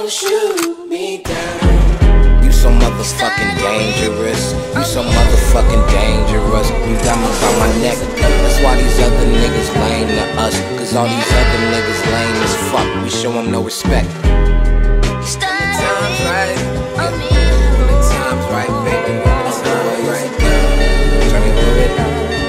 Don't shoot me down. You so motherfucking dangerous. You so motherfucking dangerous. You got me by my neck. That's why these other niggas lame to us. Cause all these other niggas lame as fuck. We show them no respect. When the time's right, yeah. When the time's right, baby. When the time's right, girl. Turn me through it.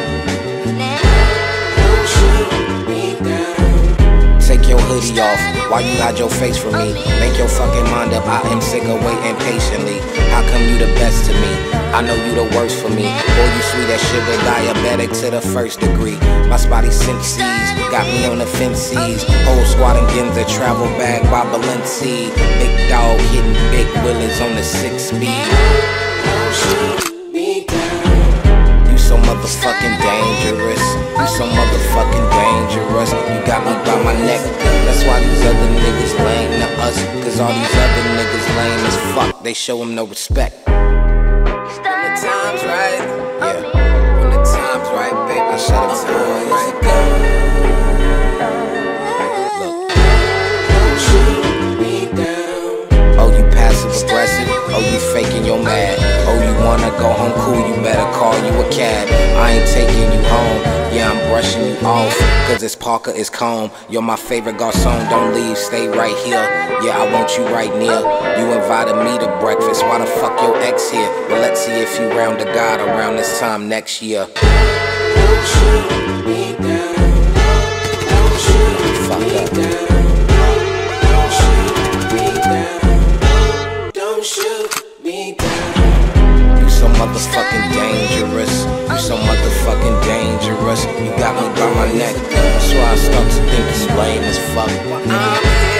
Don't shoot me down. Take your hoodie off. Why you hide your face from me? Make your fucking mind up. I am sick of waiting patiently. How come you the best to me? I know you the worst for me. Boy, you sweet as sugar, diabetic to the first degree. My spotty senses got me on the fences. Whole squad and Ginza, travel bag by Balenci. Big dog hitting big willies on the 6-speed. Don't shoot me down. You so motherfucking dangerous. You so motherfucking dangerous. You got me by my neck. That's why these other niggas lame to us. Cause all these other niggas lame as fuck. They show them no respect. When the time's right, Yeah, when the time's right, baby. I shut up When the for time's you. right, girl. Look. Don't shoot me down. Oh, you passive aggressive. Oh, you faking your mad. Oh, you wanna go home cool, you better call you a cab. I ain't taking you home. Yeah, I'm brushing you off. Cause it's Parker, it's calm. You're my favorite garçon, don't leave, stay right here. Yeah, I want you right near. You invited me to breakfast, why the fuck your ex here? Well, let's see if you round the God around this time next year. Don't shoot me down. Don't shoot me down. Don't shoot me down. Don't shoot me down. You so motherfucking dangerous. You so motherfucking dangerous. You got me by my neck. That's why I start to think it's lame as fuck.